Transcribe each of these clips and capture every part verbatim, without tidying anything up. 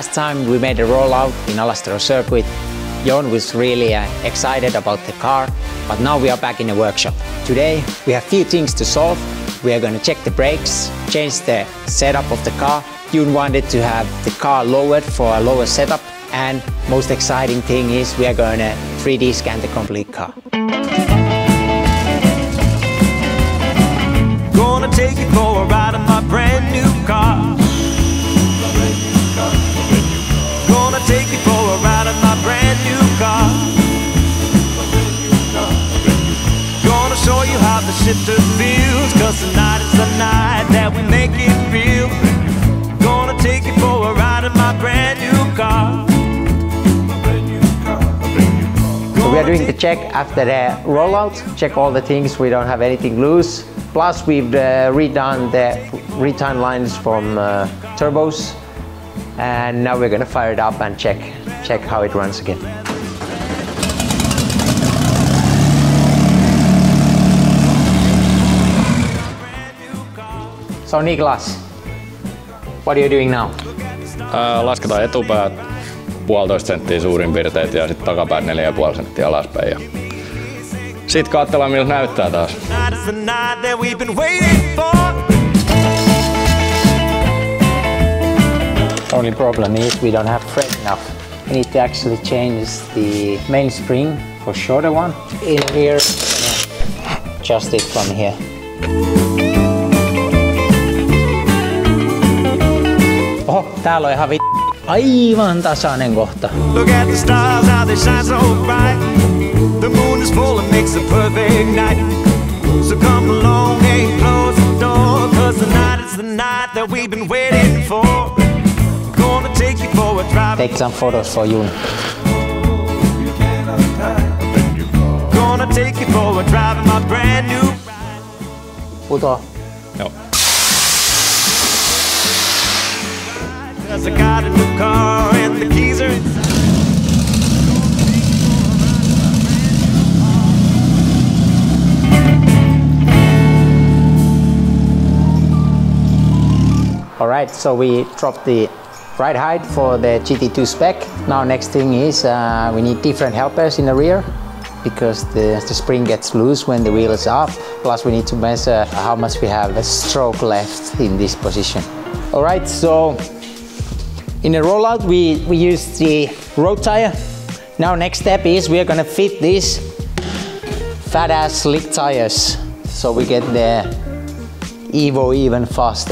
last time we made a rollout in Alastaro Circuit, Jon was really uh, excited about the car, but now we are back in the workshop. Today we have few things to solve. We are going to check the brakes, change the setup of the car. Jon wanted to have the car lowered for a lower setup, and most exciting thing is we are going to three D scan the complete car. Gonna take you for a ride in my brand new car. Gonna take you for a ride in my brand new car. Gonna show you how the shifter feels, cause tonight is the night that we make it real. Gonna take you for a ride in my brand new car. So we are doing the check after the rollout, check all the things, we don't have anything loose. Plus we've uh, redone the return lines from uh, turbos, and now we're gonna fire it up and check, check how it runs again. So Niklas, what are you doing now? Ää, lasketaan etupäät puolitoista senttiä suurin piirtein ja sitten takapäät neljä ja puoli senttiä alaspäin. Ja sitten katsellaan miltä näyttää taas. Only problem is we don't have thread enough. We need to actually change the main spring for shorter one. In here, adjust it from here. Oho, täällä on ihan vi... aivan tasainen kohta. Look at the stars, how they shine so bright. The moon is full and makes a perfect night. So come along and close the door, cause tonight is the night that we've been waiting for. Gonna take you for a drive. Take some photos for you. Gonna take you for a drive in my brand new. Puto. Joo. Cause I got a new car and the keys are inside. Alright, so we dropped the ride height for the G T two spec. Now next thing is uh, we need different helpers in the rear because the, the spring gets loose when the wheel is up. Plus we need to measure how much we have a stroke left in this position. Alright, so in the rollout we, we used the road tire. Now next step is we are gonna fit these fat ass slick tires so we get the Evo even faster.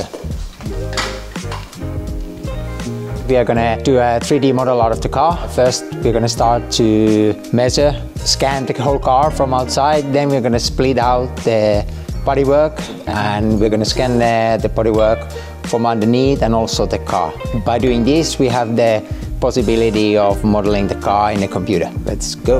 We are gonna do a three D model out of the car. First, we're gonna start to measure, scan the whole car from outside. Then we're gonna split out the bodywork and we're gonna scan the, the bodywork from underneath and also the car. By doing this, we have the possibility of modeling the car in a computer. Let's go.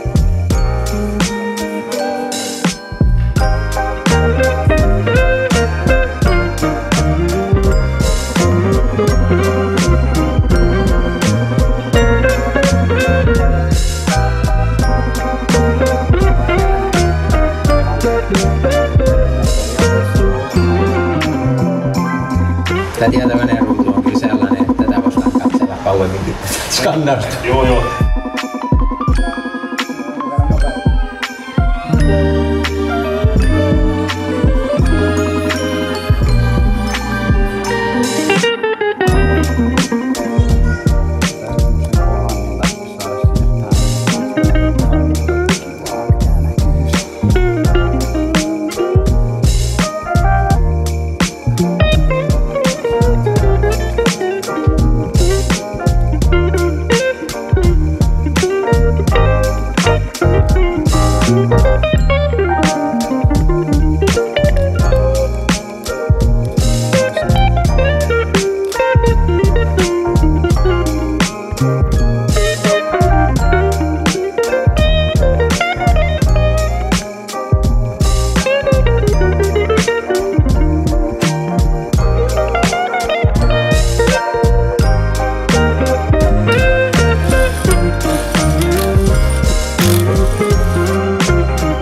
Tämä tietokoneen ruutu on kyllä sellainen, että tätä voisi katsella kauemminkin skannausta. Joo, joo.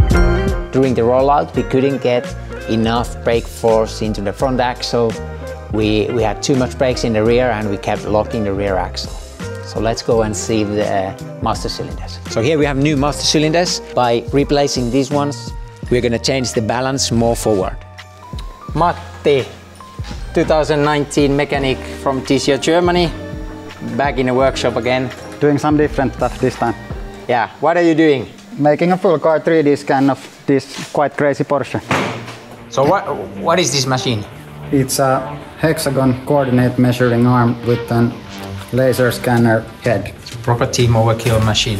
During the rollout, we couldn't get enough brake force into the front axle. we, we had too much brakes in the rear and we kept locking the rear axle. So let's go and see the uh, master cylinders. So here we have new master cylinders. By replacing these ones, we're going to change the balance more forward. Matti, two thousand nineteen mechanic from T C O Germany, back in the workshop again. Doing some different stuff this time. Yeah, what are you doing? Making a full car three D scan of this quite crazy Porsche. So what, what is this machine? It's a hexagon coordinate measuring arm with a laser scanner head. It's a proper team overkill machine.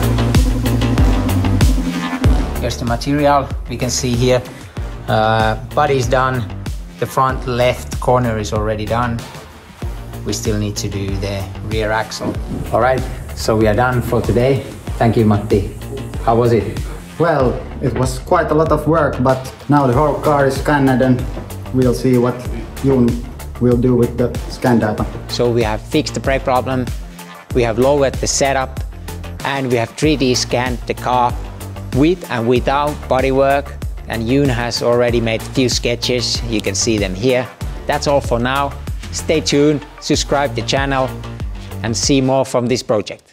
Here's the material. We can see here, uh, body is done. The front left corner is already done. We still need to do the rear axle. All right, so we are done for today. Thank you, Matti. How was it? Well, it was quite a lot of work, but now the whole car is scanned and we'll see what Jon will do with the scan data. So we have fixed the brake problem, we have lowered the setup, and we have three D scanned the car with and without bodywork. And Jon has already made a few sketches, you can see them here. That's all for now. Stay tuned, subscribe to the channel, and see more from this project.